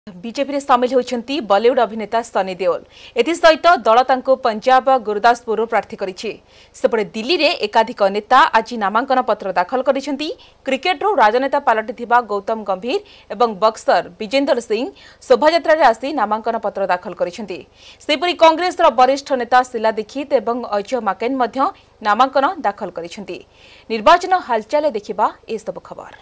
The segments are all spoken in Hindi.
बीजेपी सामिल होती बॉलीवुड अभिनेता सनी देओल एसत दल पंजाब गुरुदासपुर प्रार्थी करपटे दिल्ली में एकाधिक नेता आज नामांकन पत्र दाखल कर क्रिकेट्रु राजनेता पलटि गौतम गंभीर और बक्सर विजेंदर सिंह शोभायात्रा आसी नामांकन पत्र दाखल करपरि कांग्रेस वरिष्ठ नेता शीला दीक्षित और अजय माकेन नामांकन दाखल कर निर्वाचन हालचाल देखा ए सब खबर।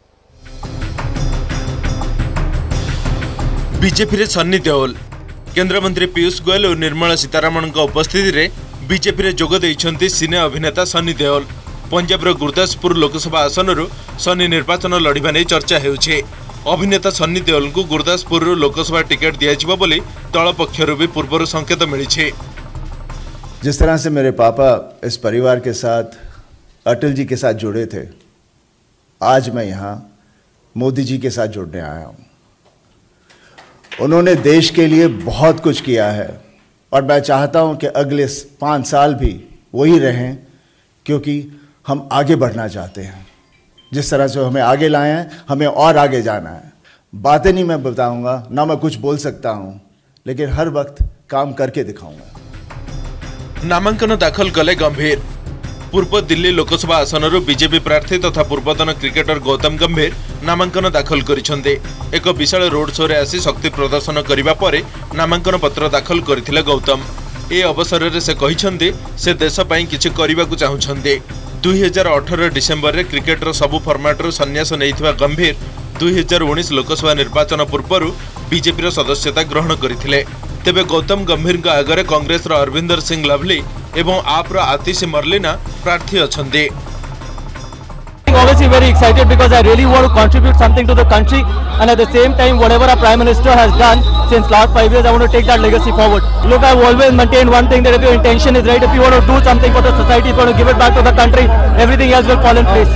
बीजेपी रे सन्नी देओल केंद्र मंत्री पीयूष गोयल और निर्मला सीतारमण उपस्थिति रे बीजेपी रे जोग देइछंती सिने अभिनेता सन्नी देओल। पंजाब रो गुरदासपुर लोकसभा आसन सन्नी निर्वाचन लड़िबा नै चर्चा हेउछे। अभिनेता सन्नी देओल को गुरदासपुर लोकसभा टिकट दिया बोली दल पक्षरु भी पूर्व संकेत मिली। जिस तरह से मेरे पापा इस परिवार के साथ अटल जी के साथ जुड़े थे, आज मैं यहाँ मोदी जी के साथ जुड़ने आया हूँ। उन्होंने देश के लिए बहुत कुछ किया है और मैं चाहता हूं कि अगले 5 साल भी वही रहें, क्योंकि हम आगे बढ़ना चाहते हैं। जिस तरह से हमें आगे लाए हैं, हमें और आगे जाना है। बातें नहीं मैं बताऊंगा, ना मैं कुछ बोल सकता हूं, लेकिन हर वक्त काम करके दिखाऊंगा। नामांकन दाखल कले गंभीर। पूर्व दिल्ली लोकसभा आसन बीजेपी प्रार्थी तथा पूर्वतन क्रिकेटर गौतम गंभीर नामांकन दाखल करिसेंते। एक विशाल रोड शो रे आसी शक्ति प्रदर्शन करिबा परे नामांकन पत्र दाखल करथिले गौतम। ए अवसर रे से कहिसेंते से देश पई किछि करिबाकू चाहुछन्ते। 2018 डिसेंबर रे क्रिकेटर सबु फॉर्मेट रो सन्यास नैथिबा गंभीर 2019 लोकसभा निर्वाचन पूर्व बीजेपी रो सदस्यता ग्रहण करथिले। तेबे गौतम गंभीर आगे कांग्रेस रो अरविंदर सिंह लवली एवं आप रो आतिश मर्लिना प्रार्थी अछन्ते। Obviously very excited because I really want to contribute something to the country, and at the same time whatever our Prime Minister has done since last 5 years, I want to take that legacy forward. Look, I've always maintained one thing, that if your intention is right, if you want to do something for the society, if you want to give it back to the country, everything else will fall in place.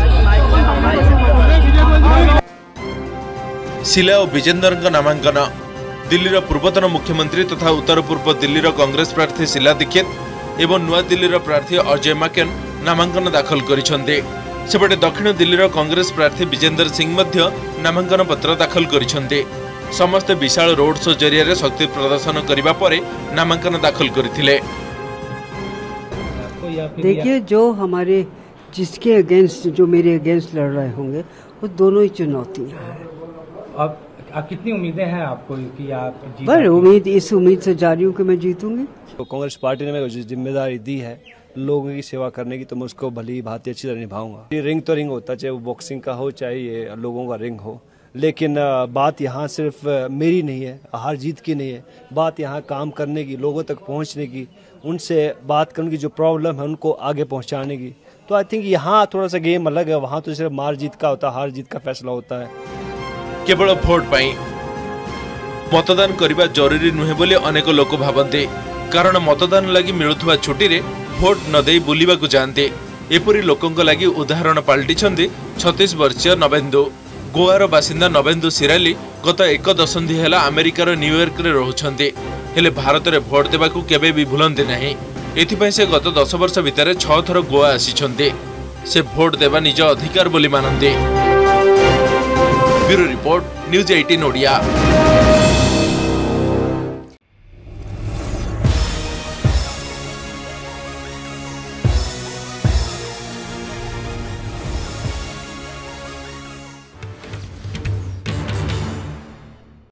Sheila और विजेंदर नामांकन। दिल्ली पूर्वतन मुख्यमंत्री तथा उत्तर पूर्व दिल्ली कांग्रेस प्रार्थी शीला दीक्षित एवं नुआ दिल्ली प्रार्थी अजय माकेन नामांकन दाखल करिसेंते। सेपटे दक्षिण दिल्ली कांग्रेस प्रार्थी विजेंदर सिंह नामांकन पत्र दाखल करिसेंते। समस्ते विशाल रोड शो जरिया शक्ति प्रदर्शन करिबा परे नामांकन दाखल करथिले। देखिए, जो हमारे जिसके अगेंस्ट, जो मेरे अगेंस्ट लड़ रहे होंगे, वो दोनों ही चुनौतियां हैं। अब कितनी उम्मीदें हैं आपको कि आप जीत? पर उम्मीद, इस उम्मीद से जारी हूँ कि मैं जीतूंगी। तो कांग्रेस पार्टी ने मेरे को जो जिम्मेदारी दी है लोगों की सेवा करने की, तो मैं उसको भली भांति अच्छी तरह निभाऊंगा। ये रिंग तो रिंग होता, चाहे वो बॉक्सिंग का हो चाहे ये लोगों का रिंग हो, लेकिन बात यहाँ सिर्फ मेरी नहीं है, हार जीत की नहीं है। बात यहाँ काम करने की, लोगों तक पहुँचने की, उनसे बात करने की, जो प्रॉब्लम है उनको आगे पहुँचाने की। तो आई थिंक यहाँ थोड़ा सा गेम अलग है। वहाँ तो सिर्फ मार जीत का होता है, हार जीत का फैसला होता है। केवल भोट पाई मतदान करने जरूरी नुहे बोली अनेक लोक भावते, कारण मतदान लगी मिलुवा छुट्टी रे भोट न दे बुलिबा को जाते। एपरी लोकंक लगी उदाहरण पलटिछन्ति 36 वर्षीय नवेन्दु। गोवार बासिंदा नवेन्दु सिराली गत 1 दशंधि है अमेरिकार न्यूयॉर्क रे रहुछन्ति, हेले भारत रे भोट देबाकू केबे भी भूलंती नहीं। एथिपई से गत 10 वर्ष भितर 6 थर गोवा आसीछन्ति। से भोट देवा निज अधिकार बोली मानन्ति। Bureau report, news 18 Odia.